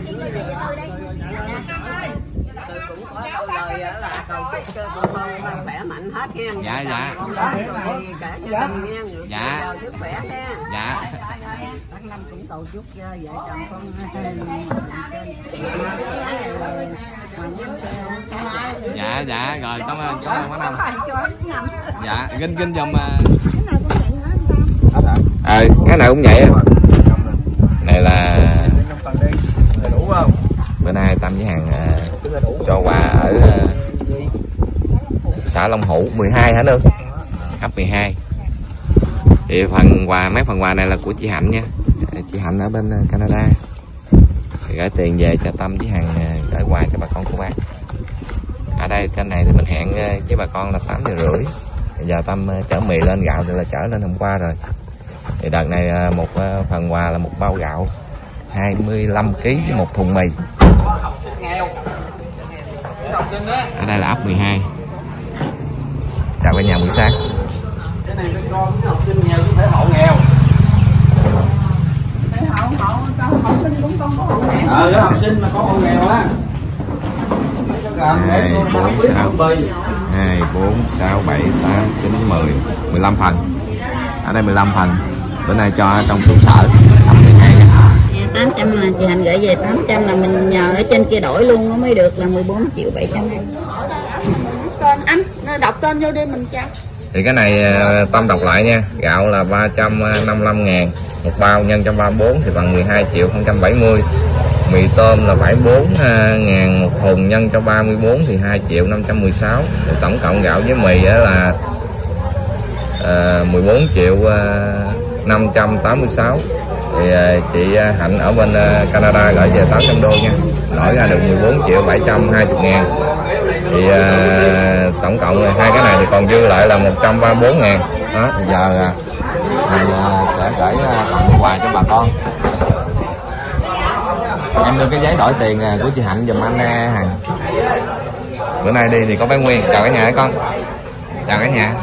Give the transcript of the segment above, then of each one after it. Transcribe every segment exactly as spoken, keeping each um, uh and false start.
Tôi cũng có câu lời là cầu chúc cho con con khỏe mạnh hết nha. Dạ dạ. Con đó cả gia đình nha. Dạ. Sức khỏe nha. Dạ. Tháng năm cũng cầu chúc cho vợ chồng con. Dạ dạ rồi, cảm ơn cảm ơn Quán Năm. Dạ, ginh ginh dùm. Ờ, cái nào cũng vậy. Này là đủ không? bữa nay Tâm với Hằng uh, cho quà ở uh, xã Long Hữu mười hai hả nương? ấp mười hai. Thì phần quà, mấy phần quà này là của chị Hạnh nha. Chị Hạnh ở bên Canada. Thì gửi tiền về cho Tâm với Hằng uh, gửi quà cho bà con cô bác. Ở đây trên này thì mình hẹn uh, với bà con là tám giờ rưỡi. Giờ Tâm uh, chở mì lên, gạo thì là chở lên hôm qua rồi. Thì đợt này uh, một uh, phần quà là một bao gạo hai mươi lăm ki lô gam với một thùng mì. Ở đây là ấp mười hai. Chào cả nhà buổi sáng. Cái này con con học sinh nghèo chứ phải hộ nghèo. Hộ hộ học sinh cũng con có hộ nghèo. Ờ đó, học sinh mà có hộ nghèo á. hai, bốn, sáu, bảy, tám, chín, mười, mười lăm phần. Ở đây mười lăm phần. Bữa nay cho trong trụ sở ấp mười hai nha. tám trăm là chị Hạnh gửi về tám trăm là mình nhờ ở trên kia đổi luôn mới được là mười bốn triệu bảy trăm. Tên anh đọc tên vô đi mình trao. Thì cái này Tâm đọc lại nha. Gạo là ba trăm năm mươi lăm ngàn, một bao nhân cho ba mươi bốn thì bằng mười hai triệu không trăm bảy mươi. Mì tôm là bảy mươi bốn ngàn một thùng nhân cho ba mươi bốn thì hai triệu năm trăm mười sáu. Thì tổng cộng gạo với mì là uh, mười bốn triệu năm trăm tám mươi sáu. Thì uh, chị Hạnh ở bên uh, Canada gửi về tám trăm đô nha. Đổi ra được mười bốn triệu bảy trăm hai mươi ngàn. Thì uh, tổng cộng hai cái này thì còn dư lại là một trăm ba mươi bốn ngàn. Đó, bây giờ uh, mình uh, sẽ gửi uh, quà cho bà con. Em đưa cái giấy đổi tiền của chị Hạnh giùm anh Hằng. Bữa nay đi thì có bé Nguyên. Chào cả nhà hả con? Chào cả nhà.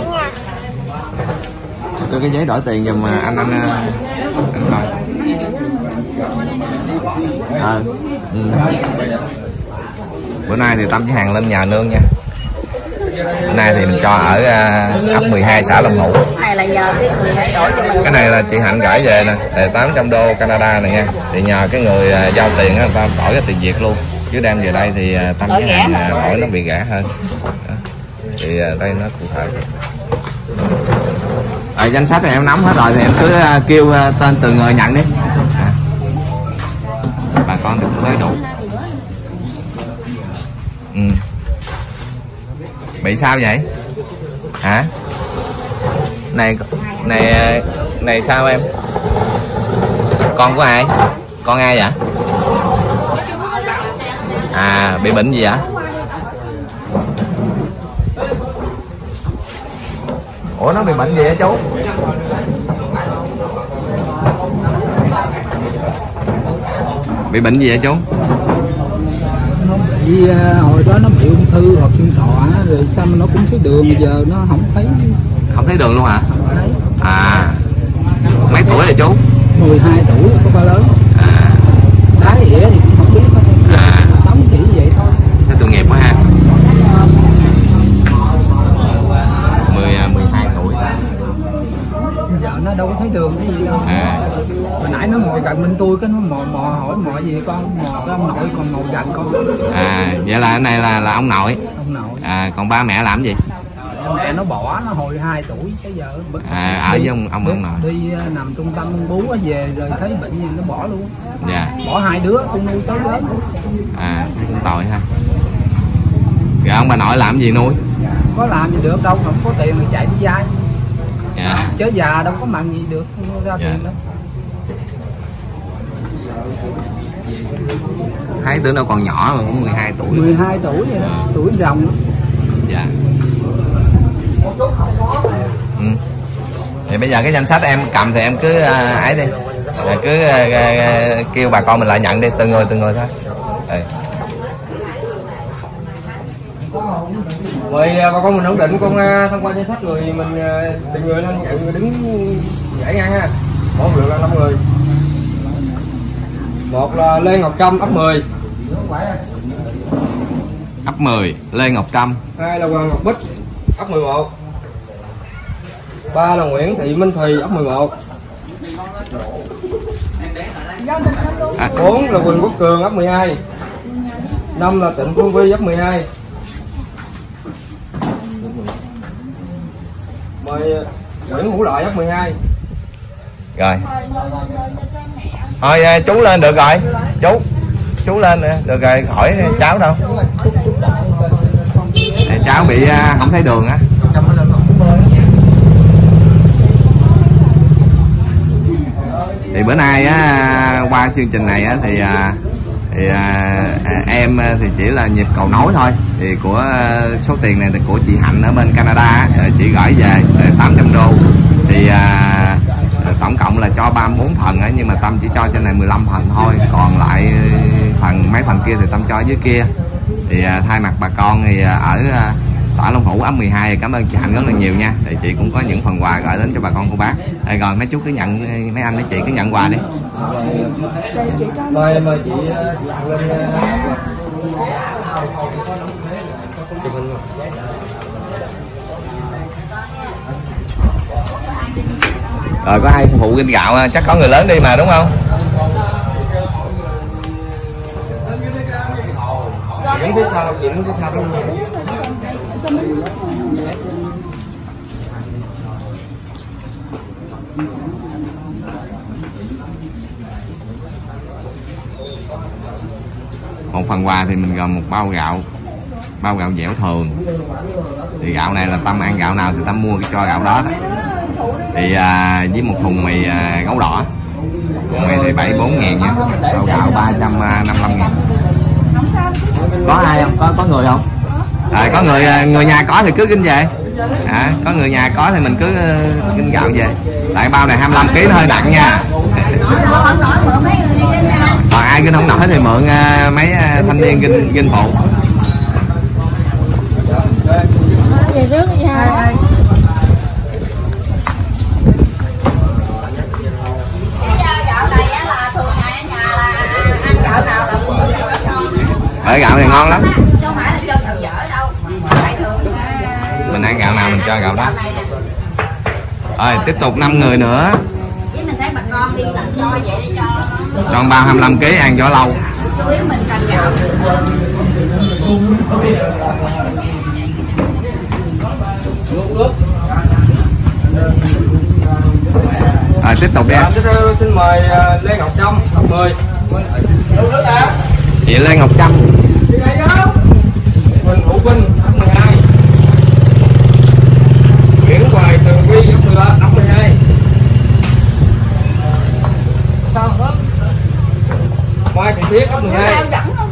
Đưa cái giấy đổi tiền giùm anh anh anh coi. À, ừ. Bữa nay thì Tâm với Hằng lên nhà nương nha. Bữa nay thì mình cho ở uh, ấp mười hai xã Long Hữu. Này là nhờ cái người đổi cho mình. Cái này là chị Hạnh gửi về nè, là tám trăm đô Canada này nha. Thì nhờ cái người uh, giao tiền á, người ta đổi cái tiền Việt luôn. Chứ đem về đây thì uh, Tâm với Hằng uh, đổi nó bị rẻ hơn. Đó. Thì uh, đây nó cụ thể. Ở danh sách thì em nắm hết rồi thì em cứ uh, kêu uh, tên từ người nhận đi. À. Bà con được mới đủ. Ừ. Bị sao vậy? Hả? Này này này sao em? Con của ai? Con ai vậy? À, bị bệnh gì vậy? Ủa nó bị bệnh gì hả chú? Bị bệnh gì vậy chú? Vì hồi đó nó bị ung thư hoặc xương thọ rồi sao mà nó cũng thấy đường, bây giờ nó không thấy. Không thấy đường luôn hả? Không thấy. À, mấy tuổi rồi chú? mười hai tuổi, có ba lớn. À, Đái ỉa thì cũng không biết thôi. À. Sống chỉ vậy thôi. Thế tội nghiệp quá ha. mười, mười hai tuổi. Giờ nó đâu có thấy đường cái gì đâu. À. Hồi nãy nó ngồi gần bên tôi cái nó mò mò hỏi mò gì con, mò cái ông nội còn ngồi gần con. À, vậy là cái này là là ông nội. Ông nội. À, còn ba mẹ làm gì? Mẹ nó bỏ nó hồi hai tuổi tới giờ. À, ở với ông ông ông nội. Đi nằm trung tâm bú về rồi thấy bệnh gì nó bỏ luôn. Dạ. Bỏ hai đứa con nuôi tới lớn. À, cũng tội ha. Rồi ông bà nội làm gì nuôi? Có làm gì được đâu, không có tiền thì chạy đi vay. Dạ. Chớ già đâu có mặn gì được ra Dạ. tiền đó. Thấy tưởng đâu còn nhỏ mà cũng mười hai tuổi. mười hai tuổi vậy đó, à. Tuổi rồng đó. Dạ. Ừ. Thì bây giờ cái danh sách em cầm thì em cứ uh, ấy đi. Rồi cứ uh, uh, kêu bà con mình lại nhận đi, từng người từng người thôi. Đây. Rồi bà con mình ổn định, con thông qua danh sách người mình từng người lên nhận, người đứng giải ngang ha. Mỗi lượt là năm người. Một là Lê Ngọc Trâm ấp mười. Ấp mười Lê Ngọc Trâm. Hai là Hoàng Ngọc Bích ấp mười một. Ba là Nguyễn Thị Minh Thùy ấp mười một. À. Bốn là Quỳnh Quốc Cường ấp mười hai. Năm là Trịnh Phương Vi ấp mười hai. Mời Nguyễn Hữu Lợi ấp mười hai. Rồi. Thôi chú lên được rồi. Chú. Chú lên nữa. Được rồi, hỏi cháu đâu. Cháu bị không thấy đường á. Thì bữa nay á, qua chương trình này á, thì thì à, em thì chỉ là nhịp cầu nối thôi. Thì của số tiền này là của chị Hạnh ở bên Canada, chị gửi về tám trăm đô. Thì à, tổng cộng là cho ba mươi bốn phần á, nhưng mà Tâm chỉ cho trên này mười lăm phần thôi, còn lại phần mấy phần kia thì Tâm cho dưới kia. Thì à, thay mặt bà con thì ở à, xã Long Hữu ấp mười hai, cảm ơn chị Hạnh rất là nhiều nha. Thì chị cũng có những phần quà gửi đến cho bà con cô bác. Đây, rồi mấy chú cứ nhận, mấy anh mấy chị cứ nhận quà đi. Mời mời chị lên. Rồi có ai phụ kinh gạo chắc có người lớn đi mà đúng không? Chuyển phía sau, chuyển phía sau luôn. Một phần quà thì mình gồm một bao gạo, bao gạo dẻo thường. Thì gạo này là Tâm ăn gạo nào thì Tâm mua cái cho gạo đó. Thì à, với một thùng mì à, gấu đỏ. Thùng mì thì bảy mươi bốn ngàn nha. Bao gạo ba trăm năm mươi lăm ngàn. Có ai không? Có có người không? À, có người người nhà có thì cứ kinh về. À, có người nhà có thì mình cứ kinh gạo về. Tại bao này hai mươi lăm ký nó hơi nặng nha. Còn ai kinh không nổi thì mượn uh, mấy uh, thanh niên kinh kinh phụ. Về trước đi ha. Ở gạo này ngon lắm. Mình ăn gạo nào mình cho gạo đó. Rồi tiếp tục năm người nữa. Cho bao hai mươi lăm ký ăn cho lâu. Rồi tiếp tục đi em. Xin mời Lê Ngọc Trâm ấp mười. Chị Lê Ngọc Trâm. Quỳnh Hữu Vinh ấp mười hai. Nguyễn Hoài Tường Vi ấp mười hai. Sao hết? Mai Thị Thiết ấp mười hai.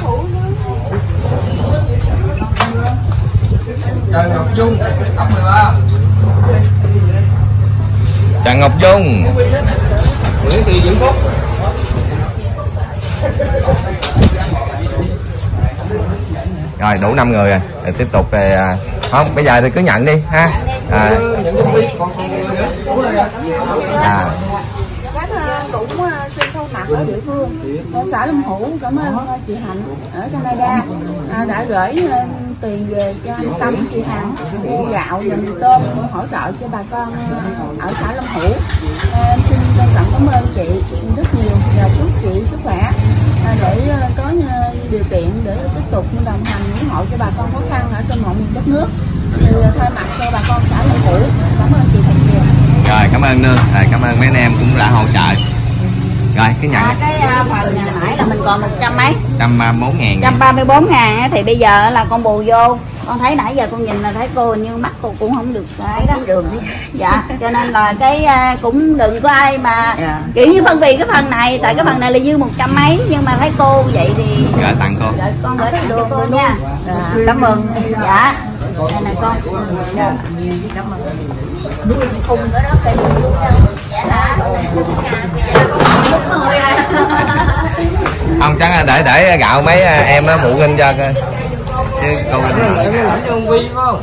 Trần Ngọc Dung ấp mười ba. Trần Ngọc Dung. Nguyễn Thị Diễm Phúc. Rồi đủ năm người rồi. Rồi tiếp tục về à, không bây giờ thì cứ nhận đi ha. À, à. Bác cũng xin thay mặt ở địa phương ở xã Long Hữu cảm ơn chị Hạnh ở Canada à, đã gửi tiền về cho anh Tâm, chị Hạnh mua gạo và mì tôm hỗ trợ cho bà con ở xã Long Hữu. À, xin trân trọng cảm ơn chị rất nhiều và chúc chị sức khỏe à, để có điều kiện để tiếp tục đồng hành ủng hộ cho bà con khó khăn ở trên mọi miền đất nước. Thì thay mặt cho bà con xã Long Hữu cảm ơn chị thật nhiều. Rồi cảm ơn Nương, rồi, cảm ơn mấy anh em cũng đã hỗ trợ. Rồi cái nhận à, cái uh, phần nãy là mình còn một trăm mấy? một trăm ba mươi bốn ngàn. một trăm ba mươi bốn ngàn á, thì bây giờ là con bù vô. Con thấy nãy giờ con nhìn là thấy cô như mắt cô cũng không được ấy đó. Đường dạ, cho nên là cái uh, cũng đừng có ai mà yeah. kiểu như phân vì cái phần này, tại cái phần này là dư một trăm mấy nhưng mà thấy cô vậy thì gửi tặng cô. Rồi con gửi tặng cho cô nha. À, cảm ơn. Dạ. Đây này con. Dạ. Cảm ơn. Nuôi khùng nữa đó phải nuôi đâu. Dạ hả? Không chắc là để để gạo mấy em nó mụ kinh cho coi. Chứ cô em lãnh cho ông Vi phải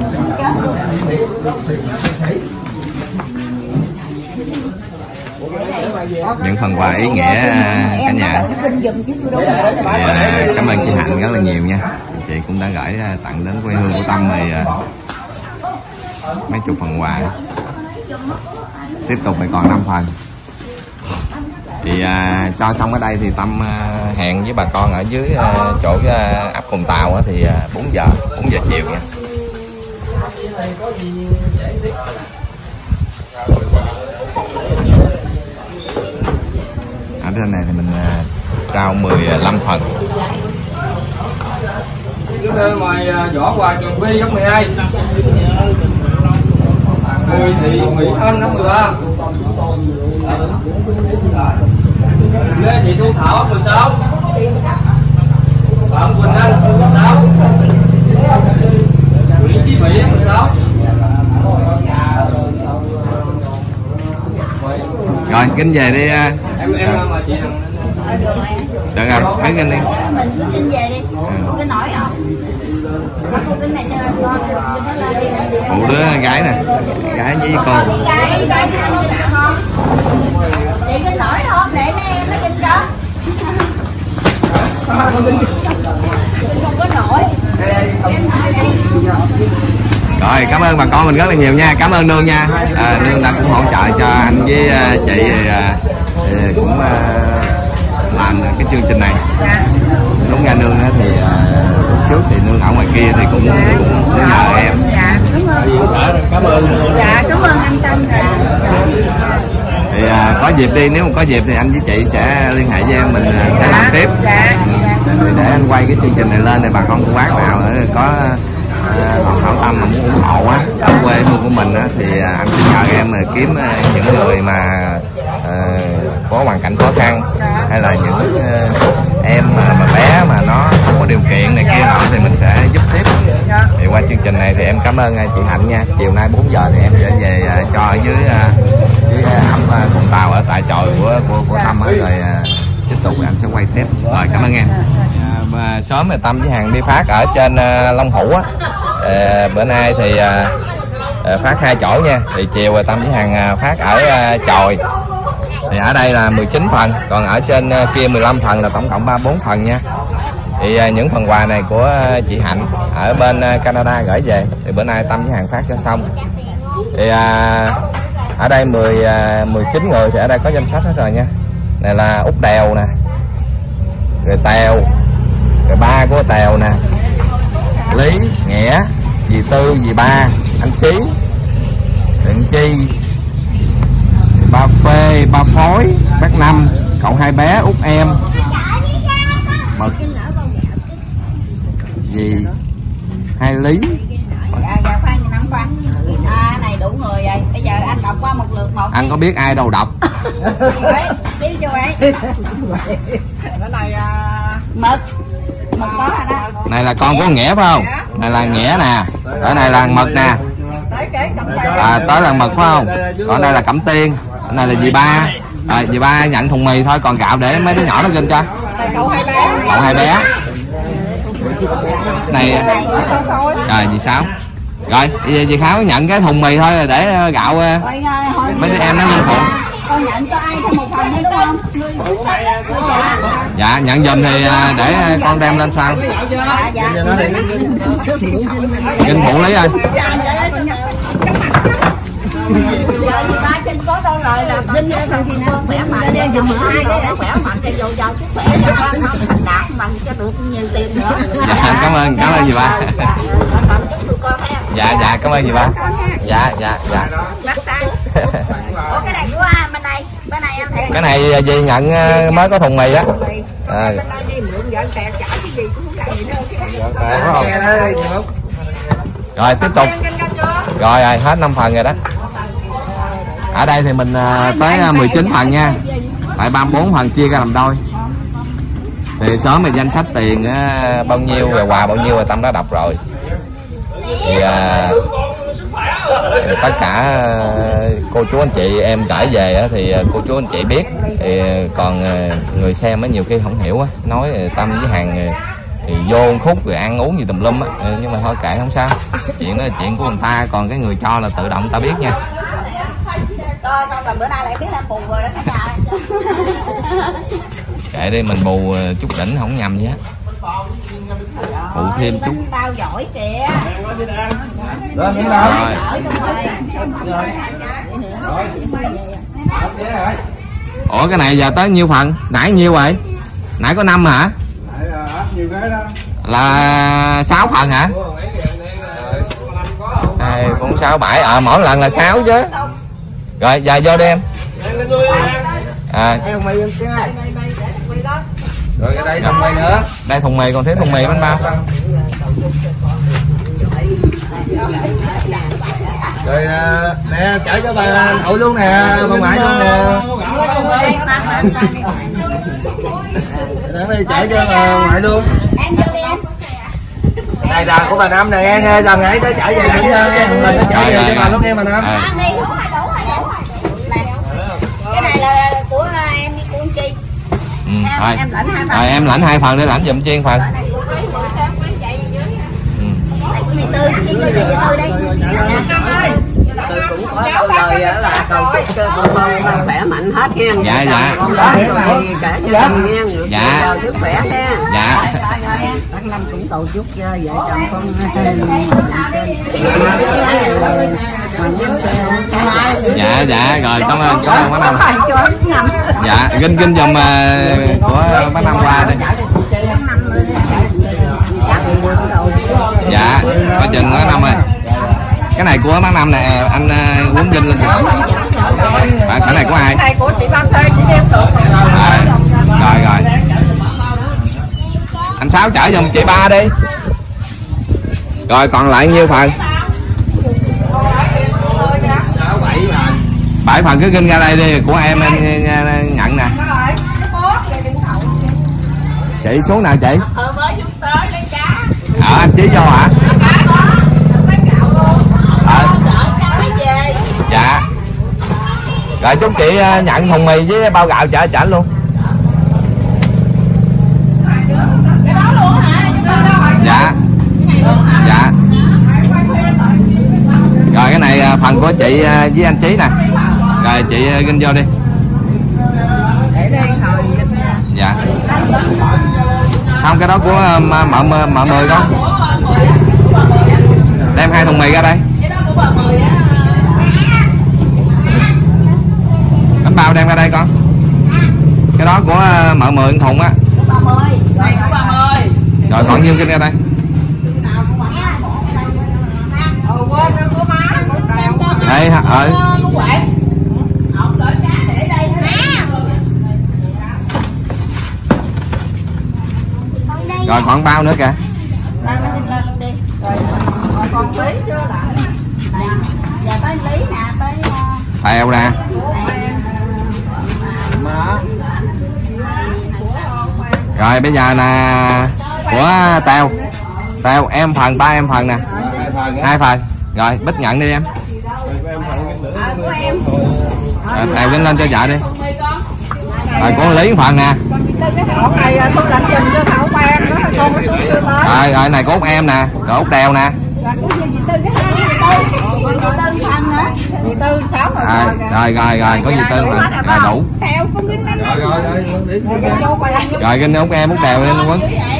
không? những phần quà ý nghĩa cả nhà. Thì, à, cảm ơn chị Hạnh rất là nhiều nha. Chị cũng đã gửi tặng đến quê hương của Tâm thì à, mấy chục phần quà. Tiếp tục thì còn năm phần. Thì à, cho xong ở đây thì Tâm à, hẹn với bà con ở dưới à, chỗ à, ấp Cùng Tàu á, thì à, bốn giờ bốn giờ chiều nha. Ở trên này thì mình à, trao mười lăm phần. Chúng tôi mời võ quà Trường Quy gấp mười hai, Bùi Thị Mỹ Thanh gấp mười ba, Lê Thị Thu Thảo mười sáu, Phạm Quỳnh Anh mười sáu, Nguyễn Chí Mỹ mười sáu. Rồi kính về đi. Em em mà chị được rồi, mấy kinh đi. Mình cứ kinh về đi. Cô kinh nổi không? Cô kinh này cho con được, kinh nó lên đi. Phụ đứa gái nè, gái với cô. Gái, gái không? Chị kinh nổi không? Để mấy em nó kinh cho. Không có nổi. Kinh nổi đây. Rồi cảm ơn bà con mình rất là nhiều nha. Cảm ơn Nương nha. À, Nương đã cũng hỗ trợ cho anh với uh, chị uh, cũng uh, làm cái chương trình này. Đúng ra Nương thì uh, lúc trước thì Nương ở ngoài kia thì cũng, cũng nhờ em. Dạ cảm ơn. cảm ơn. Dạ cảm ơn anh Tâm. Thì uh, có dịp đi, nếu mà có dịp thì anh với chị sẽ liên hệ với em, mình uh, sẽ làm tiếp. Dạ. Thì để anh quay cái chương trình này lên thì bà con cô bác nào có lòng hảo tâm mà muốn ủng hộ á ở quê hương của mình á, thì anh sẽ nhờ em mà kiếm những người mà uh, có hoàn cảnh khó khăn, hay là những uh, em mà, mà bé mà nó không có điều kiện này kia nọ thì mình sẽ giúp tiếp. Thì qua chương trình này thì em cảm ơn chị Hạnh nha. Chiều nay bốn giờ thì em sẽ về uh, cho ở dưới uh, dưới ấp uh, Cùng Tàu ở tại chòi của của, của Tâm á, rồi uh, tiếp tục anh sẽ quay tiếp. Rồi cảm ơn em. À, sớm thì Tâm với Hằng đi phát ở trên uh, Long Hữu á. À, bữa nay thì uh, phát hai chỗ nha. Thì chiều rồi Tâm với Hằng uh, phát ở uh, chòi. Thì ở đây là mười chín phần, còn ở trên uh, kia mười lăm phần, là tổng cộng ba mươi bốn phần nha. Thì uh, những phần quà này của uh, chị Hạnh ở bên uh, Canada gửi về. Thì bữa nay Tâm với Hằng phát cho xong. Thì uh, ở đây mười, uh, mười chín người thì ở đây có danh sách hết rồi nha. Này là Út Đèo nè, rồi Tèo, rồi ba của Tèo nè, Lý, Nghĩa, dì Tư, dì Ba, anh Chí, Đặng Chi, ba Phê, ba Phối, bác Năm, cậu hai bé, Út em, Mực, dì hai Lý. Dạ, dạ khoan, nắm khoan. À, này đủ người vậy. Bây giờ anh đọc qua một lượt một. Anh có biết ai đâu đọc. Biết cho vậy. Cái này Mực. Mực có rồi đó. Này là con của Nghĩa phải không? Này là Nghĩa nè. Ở này là Mực nè. À, tới là Mực phải không? Còn đây là Cẩm Tiên. Ở này là dì Ba. À, dì Ba nhận thùng mì thôi, còn gạo để mấy đứa nhỏ nó ginh cho. cậu hai bé. Cậu hai bé. Này rồi dì Sáu. Rồi dì Kháo nhận cái thùng mì thôi để gạo mấy đứa em nó ginh phụ. Con nhận cho ai thêm một phần nữa đúng không? Dạ nhận giùm thì để con đem lên sau. Dạ dạ. Ginh phụ Lý ơi. Ba trên có đâu rồi là Đinh lên phần gì nào khỏe mạnh để cho mượn hai cái khỏe mạnh cho dồi dào sức khỏe cho con nó thành đạt bằng cho được nhiều tiền nữa. Dạ cảm ơn cảm ơn dì Ba. Dạ dạ cảm ơn dì Ba. Dạ dạ dạ. Ủa cái này của ai bên đây? Bên này em thấy. Cái này dì nhận mới có thùng mì á. À. Rồi tiếp tục. Rồi rồi hết năm phần rồi đó. Ở đây thì mình uh, tới mười chín phần nha. Tại ba mươi bốn phần chia ra làm đôi. Thì sớm thì danh sách tiền uh, bao nhiêu rồi quà bao nhiêu rồi Tâm đã đọc rồi. Thì uh, tất cả uh, cô chú anh chị em gửi về uh, thì uh, cô chú anh chị biết. Thì uh, còn uh, người xem á nhiều khi không hiểu á, nói uh, Tâm với Hằng uh, thì vô khúc rồi ăn uống gì tùm lum á, nhưng mà thôi kệ không sao, chuyện đó là chuyện của người ta, còn cái người cho là tự động ta biết nha. Thôi con là bữa nay lại biết làm bù rồi đó cả nhà. Kệ đi, mình bù chút đỉnh không nhầm gì hết. Phụ thêm chút. Bao giỏi kìa. Lên miếng đâu? Rồi. Ủa cái này giờ tới nhiêu phần? Nãy nhiêu vậy? Nãy có năm hả? Là sáu phần hả? Hai cũng sáu bảy, à mỗi lần là sáu chứ. Rồi giờ vô đi em. À. Rồi đây thùng mì nữa. Đây thùng mì, còn thiếu thùng mì bánh bao. Rồi nè, chở cho bà nội luôn nè, bà ngoại luôn nè. Để đây chở cho bà ngoại luôn. Đây là của bà Năm nè, nghe lần nãy tới chở về nghỉ ngơi, mình nó chở về cho bà lúc nghe bà Năm. Cái này là của em đi của anh Chi. Ừ, thôi. Em lãnh hai phần. Rồi em lãnh hai phần để lãnh giùm chiên phần. Mì tươi, đi chơi mì tươi đây. Tôi cũng có câu lời là cầu chúc cho con con khỏe mạnh hết hen. Dạ dạ. Con đó thì cả gia đình nha, được dạ. sức khỏe nha. Dạ. Tháng năm cũng cầu chúc cho vợ chồng con dạ dạ rồi cảm ơn cảm ơn bác Năm. Dạ ginh ginh dùm của bác Năm qua đi. Dạ coi chừng bác Năm ơi. Cái này của bác Năm nè, anh quấn ginh lên. À, cái này của ai? Cái này của chị Năm thuê, chị đem được. À, rồi rồi. Anh Sáu chở giùm chị Ba đi. Rồi còn lại nhiêu phần? Bảy phần cứ ginh ra đây đi, của em em nhận nè. Chị số nào chị? Ờ anh Chí vô hả? À. Dạ. Rồi chúc chị nhận thùng mì với bao gạo chở chở luôn. Dạ. Dạ. Rồi cái này phần của chị với anh Chí nè. Rồi chị ginh vô đi. Dạ. Không cái đó của mợ mợ mợ mười con. Đem hai thùng mì ra đây. Bánh bao đem ra đây con. Cái đó của mợ mười thùng á. Rồi còn nhiêu kinh ra đây. Đây ờ. Rồi còn bao nữa kìa. Còn phí chưa lại. Giờ tới Lý nè, tới Tèo nè. Rồi bây giờ là của Tèo. Tèo em phần, ba em phần nè. Hai phần. Rồi Bích nhận đi em. Rồi Tèo gánh lên cho vợ đi. Rồi của Lý phần nè. Rồi rồi này của Út em nè, rồi Út Đèo nè. À, rồi rồi rồi có gì tư mà rồi đủ. Rồi rồi rồi. Rồi ginh Út em Út Đèo lên luôn.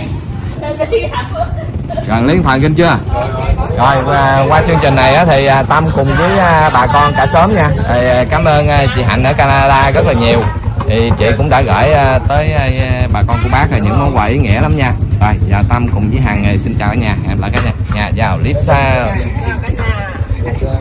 Rồi Lý phần ginh chưa? Rồi qua chương trình này thì Tâm cùng với bà con cả xóm nha. Thì cảm ơn chị Hạnh ở Canada rất là nhiều. Thì chị cũng đã gửi tới bà con của bác là những món quà ý nghĩa lắm nha. Rồi giờ Tâm cùng với Hằng xin chào cả nhà. Em lại cả nhà. Nhà vào clip sau.